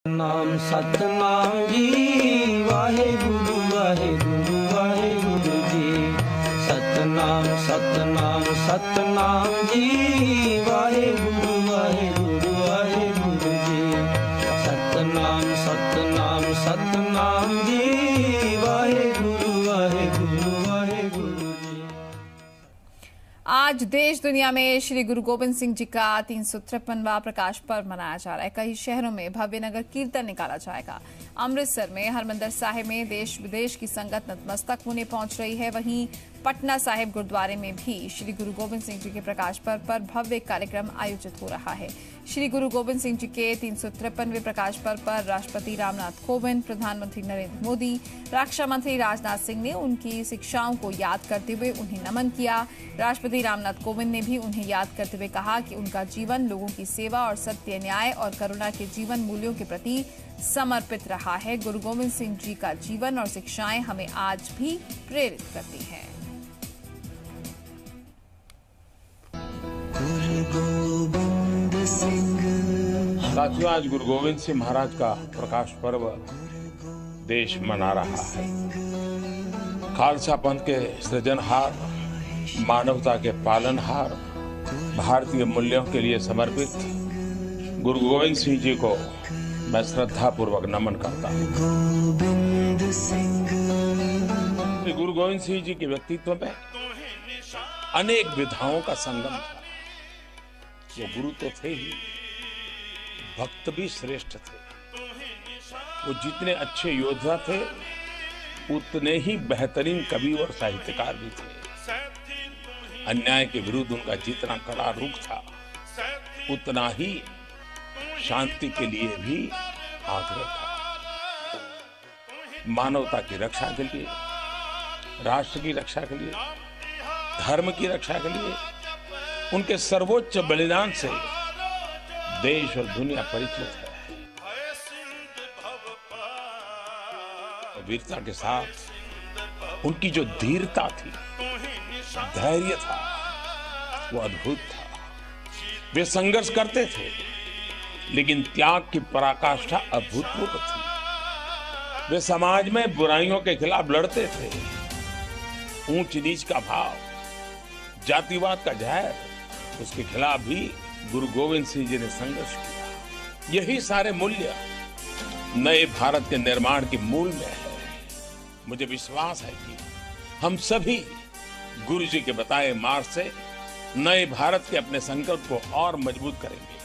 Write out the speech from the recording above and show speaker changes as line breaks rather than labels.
नाम सतनाम जी वाहेगुरु वाहेगुरु वाहेगुरु जी। सतनाम सतनाम सतनाम जी वाहेगुरु वाहेगुरु वाहेगुरु जी। सतनाम सतनाम सतनाम जी वाहेगुरु वाहेगुरु वाहेगुरु जी।
आज देश दुनिया में श्री गुरु गोविंद सिंह जी का 353वां प्रकाश पर्व मनाया जा रहा है। कई शहरों में भव्य नगर कीर्तन निकाला जाएगा। अमृतसर में हरमंदिर साहिब में देश विदेश की संगत नतमस्तक होने पहुंच रही है। वहीं पटना साहिब गुरुद्वारे में भी श्री गुरु गोविंद सिंह जी के प्रकाश पर्व पर भव्य कार्यक्रम आयोजित हो रहा है। श्री गुरु गोविंद सिंह जी के 353वें प्रकाश पर्व पर राष्ट्रपति रामनाथ कोविंद, प्रधानमंत्री नरेंद्र मोदी, रक्षा मंत्री राजनाथ सिंह ने उनकी शिक्षाओं को याद करते हुए उन्हें नमन किया। राष्ट्रपति रामनाथ कोविंद ने भी उन्हें याद करते हुए कहा कि उनका जीवन लोगों की सेवा और सत्य, न्याय और करुणा के जीवन मूल्यों के प्रति समर्पित रहा है। गुरु गोविंद सिंह जी का जीवन और शिक्षाएं हमें आज भी प्रेरित करती हैं।
साथियों, आज गुरु गोविंद सिंह महाराज का प्रकाश पर्व देश मना रहा है। खालसा पंथ के सृजनहार, मानवता के पालनहार, भारतीय मूल्यों के लिए समर्पित गुरु गोविंद सिंह जी को मैं श्रद्धापूर्वक नमन करता हूँ। गुरु गोविंद सिंह जी के व्यक्तित्व में अनेक विधाओं का संगम था। वो गुरु तो थे ही, भक्त भी श्रेष्ठ थे। वो जितने अच्छे योद्धा थे उतने ही बेहतरीन कवि और साहित्यकार भी थे। अन्याय के विरुद्ध उनका जितना कड़ा रुख था उतना ही शांति के लिए भी आग्रह था। मानवता की रक्षा के लिए, राष्ट्र की रक्षा के लिए, धर्म की रक्षा के लिए उनके सर्वोच्च बलिदान से देश और दुनिया परिचित है। वीरता के साथ उनकी जो धीरता थी, धैर्य था, वो अद्भुत था। वे संघर्ष करते थे लेकिन त्याग की पराकाष्ठा अभूतपूर्व थी। वे समाज में बुराइयों के खिलाफ लड़ते थे। ऊंच नीच का भाव, जातिवाद का जहर, उसके खिलाफ भी गुरु गोविंद सिंह जी ने संघर्ष किया। यही सारे मूल्य नए भारत के निर्माण के मूल में है। मुझे विश्वास है कि हम सभी गुरु जी के बताए मार्ग से नए भारत के अपने संकल्प को और मजबूत करेंगे।